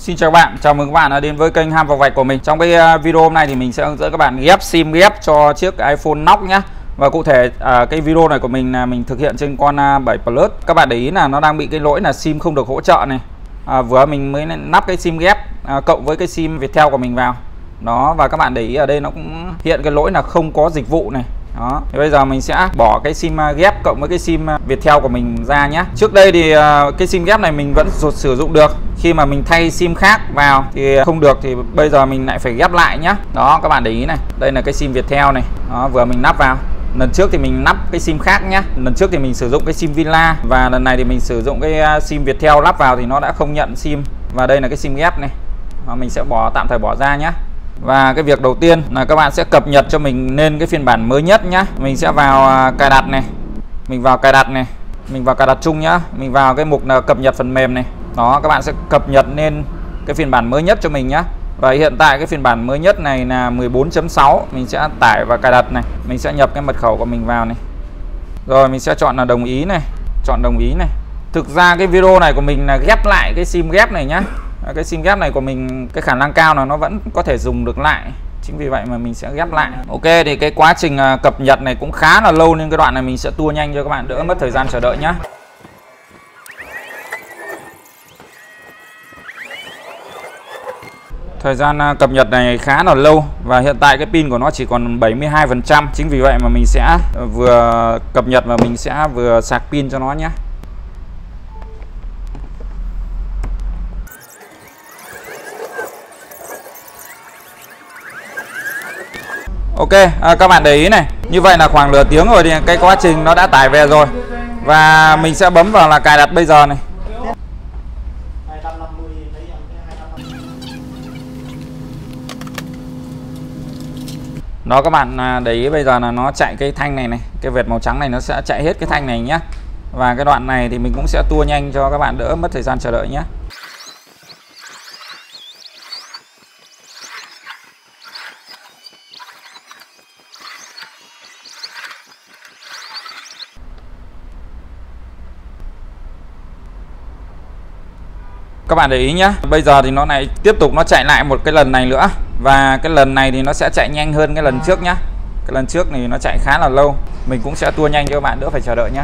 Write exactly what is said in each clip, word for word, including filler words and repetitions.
Xin chào các bạn, chào mừng các bạn đã đến với kênh Ham Vọc Vạch của mình. Trong cái video hôm nay thì mình sẽ hướng dẫn các bạn ghép sim ghép cho chiếc iPhone Nox nhé. Và cụ thể à, cái video này của mình là mình thực hiện trên con bảy Plus. Các bạn để ý là nó đang bị cái lỗi là sim không được hỗ trợ này. à, Vừa mình mới lắp cái sim ghép à, cộng với cái sim Viettel của mình vào đó, và các bạn để ý ở đây nó cũng hiện cái lỗi là không có dịch vụ này. Đó, thì bây giờ mình sẽ bỏ cái sim ghép cộng với cái sim Viettel của mình ra nhé. Trước đây thì cái sim ghép này mình vẫn sử dụng được, khi mà mình thay sim khác vào thì không được, thì bây giờ mình lại phải ghép lại nhé. Đó, các bạn để ý này, đây là cái sim Viettel này. Đó, vừa mình lắp vào. Lần trước thì mình lắp cái sim khác nhé. Lần trước thì mình sử dụng cái sim Villa, và lần này thì mình sử dụng cái sim Viettel lắp vào thì nó đã không nhận sim. Và đây là cái sim ghép này. Đó, mình sẽ bỏ tạm thời bỏ ra nhé. Và cái việc đầu tiên là các bạn sẽ cập nhật cho mình lên cái phiên bản mới nhất nhá. Mình sẽ vào cài đặt này, mình vào cài đặt này, mình vào cài đặt chung nhá. Mình vào cái mục là cập nhật phần mềm này. Đó, các bạn sẽ cập nhật lên cái phiên bản mới nhất cho mình nhá. Và hiện tại cái phiên bản mới nhất này là mười bốn chấm sáu. Mình sẽ tải và cài đặt này. Mình sẽ nhập cái mật khẩu của mình vào này. Rồi mình sẽ chọn là đồng ý này, chọn đồng ý này. Thực ra cái video này của mình là ghép lại cái sim ghép này nhá. Cái sim ghép này của mình cái khả năng cao là nó vẫn có thể dùng được lại, chính vì vậy mà mình sẽ ghép lại. Ok, thì cái quá trình cập nhật này cũng khá là lâu, nên cái đoạn này mình sẽ tua nhanh cho các bạn đỡ mất thời gian chờ đợi nhé. Thời gian cập nhật này khá là lâu, và hiện tại cái pin của nó chỉ còn bảy mươi hai phần trăm. Chính vì vậy mà mình sẽ vừa cập nhật và mình sẽ vừa sạc pin cho nó nhé. Ok, à, các bạn để ý này, như vậy là khoảng nửa tiếng rồi thì cái quá trình nó đã tải về rồi. Và mình sẽ bấm vào là cài đặt bây giờ này. Đó, các bạn để ý bây giờ là nó chạy cái thanh này này, cái vệt màu trắng này nó sẽ chạy hết cái thanh này nhé. Và cái đoạn này thì mình cũng sẽ tua nhanh cho các bạn đỡ mất thời gian chờ đợi nhé. Các bạn để ý nhé, bây giờ thì nó lại tiếp tục nó chạy lại một cái lần này nữa. Và cái lần này thì nó sẽ chạy nhanh hơn cái lần trước nhé. Cái lần trước thì nó chạy khá là lâu. Mình cũng sẽ tua nhanh cho các bạn đỡ phải chờ đợi nhé.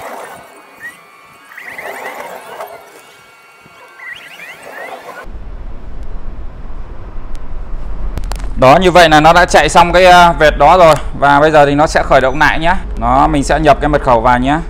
Đó, như vậy là nó đã chạy xong cái vệt đó rồi. Và bây giờ thì nó sẽ khởi động lại nhé. Đó, mình sẽ nhập cái mật khẩu vào nhé.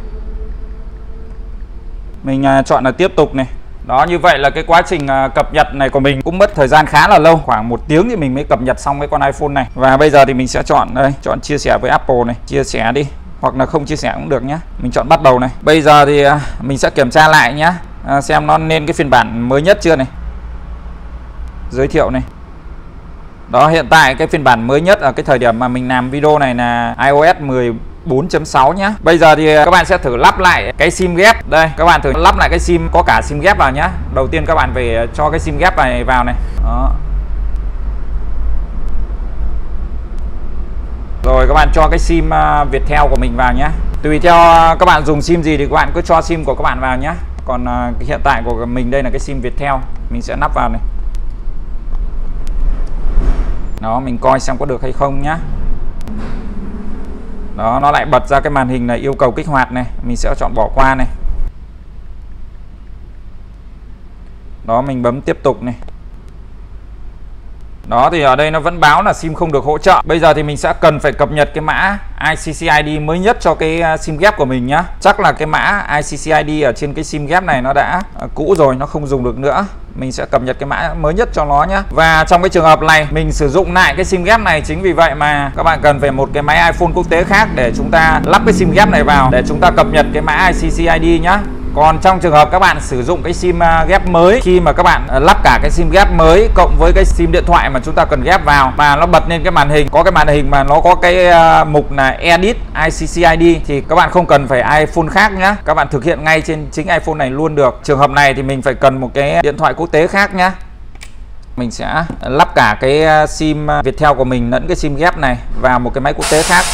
Mình chọn là tiếp tục này. Đó, như vậy là cái quá trình cập nhật này của mình cũng mất thời gian khá là lâu, khoảng một tiếng thì mình mới cập nhật xong cái con iPhone này. Và bây giờ thì mình sẽ chọn đây, chọn chia sẻ với Apple này, chia sẻ đi, hoặc là không chia sẻ cũng được nhé. Mình chọn bắt đầu này. Bây giờ thì mình sẽ kiểm tra lại nhé, à, xem nó lên cái phiên bản mới nhất chưa này. Giới thiệu này. Đó, hiện tại cái phiên bản mới nhất ở cái thời điểm mà mình làm video này là i O S mười bốn chấm sáu nhé. Bây giờ thì các bạn sẽ thử lắp lại cái sim ghép. Đây, các bạn thử lắp lại cái sim có cả sim ghép vào nhé. Đầu tiên các bạn phải cho cái sim ghép này vào này. Đó. Rồi các bạn cho cái sim Viettel của mình vào nhé. Tùy theo các bạn dùng sim gì thì các bạn cứ cho sim của các bạn vào nhé. Còn hiện tại của mình đây là cái sim Viettel. Mình sẽ lắp vào này. Đó, mình coi xem có được hay không nhé. Đó, nó lại bật ra cái màn hình là yêu cầu kích hoạt này. Mình sẽ chọn bỏ qua này. Đó, mình bấm tiếp tục này. Đó, thì ở đây nó vẫn báo là sim không được hỗ trợ. Bây giờ thì mình sẽ cần phải cập nhật cái mã i xê xê i đê mới nhất cho cái sim ghép của mình nhá. Chắc là cái mã i xê xê i đê ở trên cái sim ghép này nó đã cũ rồi, nó không dùng được nữa. Mình sẽ cập nhật cái mã mới nhất cho nó nhé. Và trong cái trường hợp này mình sử dụng lại cái sim ghép này, chính vì vậy mà các bạn cần phải một cái máy iPhone quốc tế khác để chúng ta lắp cái sim ghép này vào, để chúng ta cập nhật cái mã i xê xê i đê nhá. Còn trong trường hợp các bạn sử dụng cái sim ghép mới, khi mà các bạn lắp cả cái sim ghép mới cộng với cái sim điện thoại mà chúng ta cần ghép vào, mà nó bật lên cái màn hình, có cái màn hình mà nó có cái mục là Edit i xê xê i đê, thì các bạn không cần phải iPhone khác nhá. Các bạn thực hiện ngay trên chính iPhone này luôn được. Trường hợp này thì mình phải cần một cái điện thoại quốc tế khác nhá. Mình sẽ lắp cả cái sim Viettel của mình lẫn cái sim ghép này vào một cái máy quốc tế khác.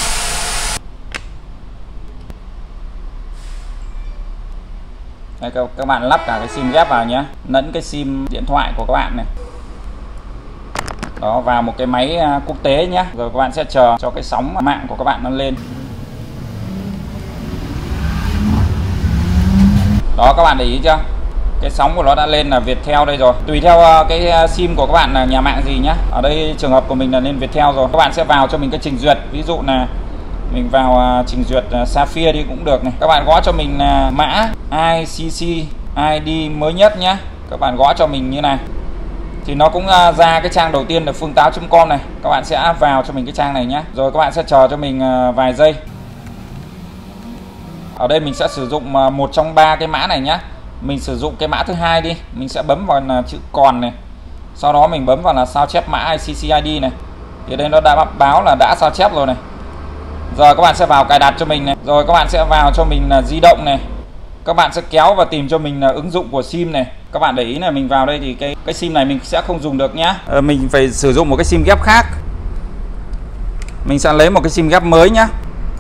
Đây, các, các bạn lắp cả cái sim ghép vào nhé, lẫn cái sim điện thoại của các bạn này đó vào một cái máy quốc tế nhé. Rồi các bạn sẽ chờ cho cái sóng mạng của các bạn nó lên. Đó, các bạn để ý chưa, cái sóng của nó đã lên là Viettel đây rồi. Tùy theo cái sim của các bạn là nhà mạng gì nhá. Ở đây trường hợp của mình là lên Viettel rồi. Các bạn sẽ vào cho mình cái trình duyệt, ví dụ là mình vào trình duyệt Sapphire đi cũng được này. Các bạn gõ cho mình mã i xê xê i đê mới nhất nhé. Các bạn gõ cho mình như này thì nó cũng ra cái trang đầu tiên là phương táo chấm com này. Các bạn sẽ vào cho mình cái trang này nhé. Rồi các bạn sẽ chờ cho mình vài giây. Ở đây mình sẽ sử dụng một trong ba cái mã này nhé. Mình sử dụng cái mã thứ hai đi. Mình sẽ bấm vào là chữ còn này, sau đó mình bấm vào là sao chép mã i xê xê i đê này. Thì đây nó đã báo là đã sao chép rồi này. Giờ các bạn sẽ vào cài đặt cho mình này. Rồi các bạn sẽ vào cho mình là di động này. Các bạn sẽ kéo và tìm cho mình là ứng dụng của sim này. Các bạn để ý là mình vào đây thì cái cái sim này mình sẽ không dùng được nhá. Ờ, mình phải sử dụng một cái sim ghép khác. Mình sẽ lấy một cái sim ghép mới nhá.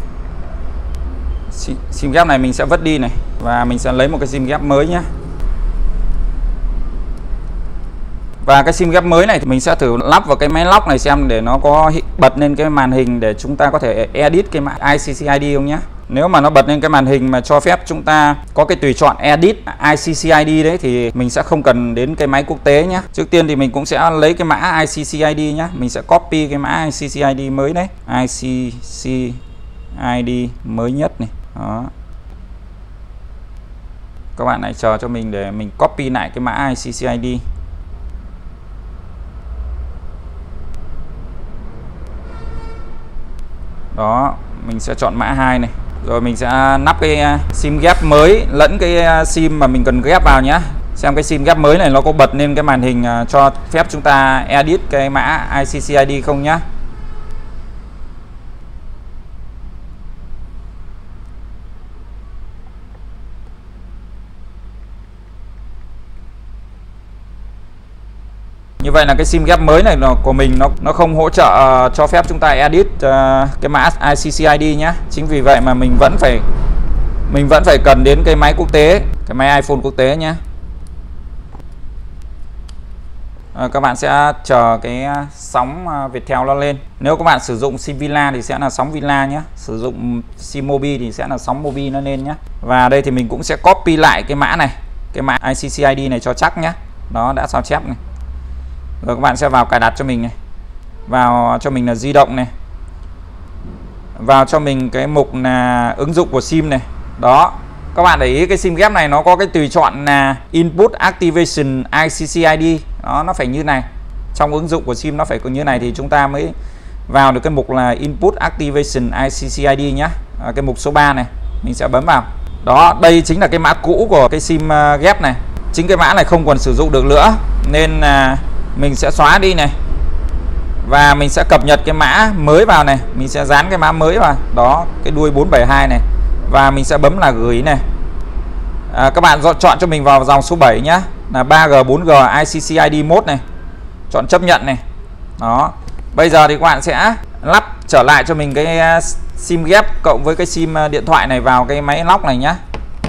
Sim, sim ghép này mình sẽ vứt đi này và mình sẽ lấy một cái sim ghép mới nhá. Và cái sim ghép mới này thì mình sẽ thử lắp vào cái máy lock này xem để nó có bật lên cái màn hình để chúng ta có thể edit cái mã i xê xê i đê không nhé. Nếu mà nó bật lên cái màn hình mà cho phép chúng ta có cái tùy chọn edit i xê xê i đê đấy thì mình sẽ không cần đến cái máy quốc tế nhé. Trước tiên thì mình cũng sẽ lấy cái mã i xê xê i đê nhé. Mình sẽ copy cái mã i xê xê i đê mới đấy. i xê xê i đê mới nhất này. Đó. Các bạn hãy chờ cho mình để mình copy lại cái mã i xê xê i đê. Đó, mình sẽ chọn mã hai này. Rồi mình sẽ nắp cái sim ghép mới lẫn cái sim mà mình cần ghép vào nhé. Xem cái sim ghép mới này nó có bật lên cái màn hình cho phép chúng ta edit cái mã i xê xê i đê không nhé. Như vậy là cái sim ghép mới này của mình nó nó không hỗ trợ uh, cho phép chúng ta edit uh, cái mã i xê xê i đê nhé. Chính vì vậy mà mình vẫn phải mình vẫn phải cần đến cái máy quốc tế, cái máy iPhone quốc tế nhé. Uh, các bạn sẽ chờ cái sóng uh, Viettel nó lên. Nếu các bạn sử dụng sim Villa thì sẽ là sóng Villa nhé. Sử dụng sim Mobi thì sẽ là sóng Mobi nó lên nhé. Và đây thì mình cũng sẽ copy lại cái mã này, cái mã i xê xê i đê này cho chắc nhé. Đó, đã sao chép này. Rồi các bạn sẽ vào cài đặt cho mình này. Vào cho mình là di động này. Vào cho mình cái mục là ứng dụng của sim này. Đó. Các bạn để ý cái sim ghép này nó có cái tùy chọn là Input Activation i xê xê i đê. Đó, nó phải như này. Trong ứng dụng của sim nó phải có như này thì chúng ta mới vào được cái mục là Input Activation i xê xê i đê nhá. À, cái mục số ba này mình sẽ bấm vào. Đó, đây chính là cái mã cũ của cái sim ghép này. Chính cái mã này không còn sử dụng được nữa nên là mình sẽ xóa đi này. Và mình sẽ cập nhật cái mã mới vào này. Mình sẽ dán cái mã mới vào. Đó, cái đuôi bốn bảy hai này. Và mình sẽ bấm là gửi này. à, Các bạn chọn cho mình vào dòng số bảy nhá. Là ba G, bốn G, i xê xê i đê mode này. Chọn chấp nhận này. Đó. Bây giờ thì các bạn sẽ lắp trở lại cho mình cái sim ghép cộng với cái sim điện thoại này vào cái máy lock này nhá.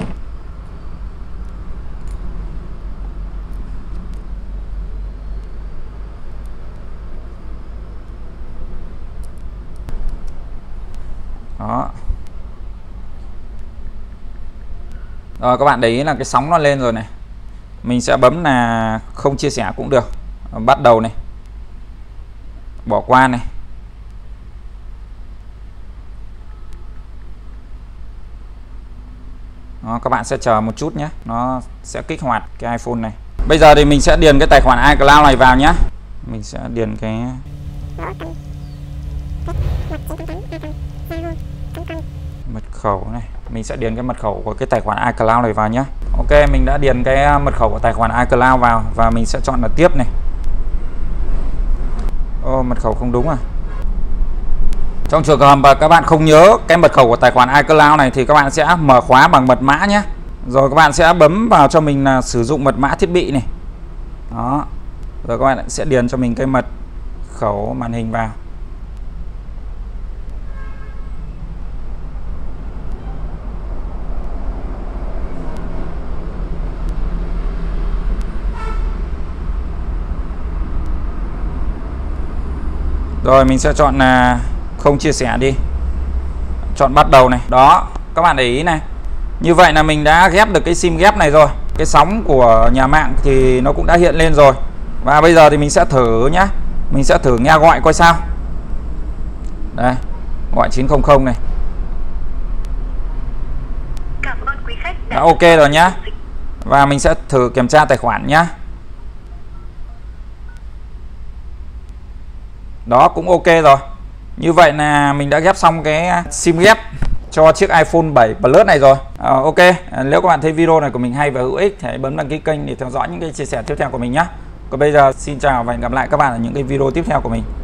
Đó. Rồi các bạn để ý là cái sóng nó lên rồi này. Mình sẽ bấm là không chia sẻ cũng được. Bắt đầu này. Bỏ qua này. Đó, các bạn sẽ chờ một chút nhé. Nó sẽ kích hoạt cái iPhone này. Bây giờ thì mình sẽ điền cái tài khoản iCloud này vào nhé. Mình sẽ điền cái mật khẩu này. Mình sẽ điền cái mật khẩu của cái tài khoản iCloud này vào nhé. Ok, mình đã điền cái mật khẩu của tài khoản iCloud vào. Và mình sẽ chọn là tiếp này. Ô, mật khẩu không đúng à. Trong trường hợp mà các bạn không nhớ cái mật khẩu của tài khoản iCloud này thì các bạn sẽ mở khóa bằng mật mã nhé. Rồi các bạn sẽ bấm vào cho mình là sử dụng mật mã thiết bị này. Đó. Rồi các bạn sẽ điền cho mình cái mật khẩu màn hình vào. Rồi mình sẽ chọn là không chia sẻ đi, chọn bắt đầu này. Đó, các bạn để ý này, như vậy là mình đã ghép được cái sim ghép này rồi. Cái sóng của nhà mạng thì nó cũng đã hiện lên rồi. Và bây giờ thì mình sẽ thử nhá, mình sẽ thử nghe gọi coi sao. Đây, gọi chín không không này. Cảm ơn quý khách đã ok rồi nhá. Và mình sẽ thử kiểm tra tài khoản nhá. Đó, cũng ok rồi. Như vậy là mình đã ghép xong cái sim ghép cho chiếc iPhone bảy Plus này rồi. à, Ok, nếu các bạn thấy video này của mình hay và hữu ích thì hãy bấm đăng ký kênh để theo dõi những cái chia sẻ tiếp theo của mình nhé. Còn bây giờ xin chào và hẹn gặp lại các bạn ở những cái video tiếp theo của mình.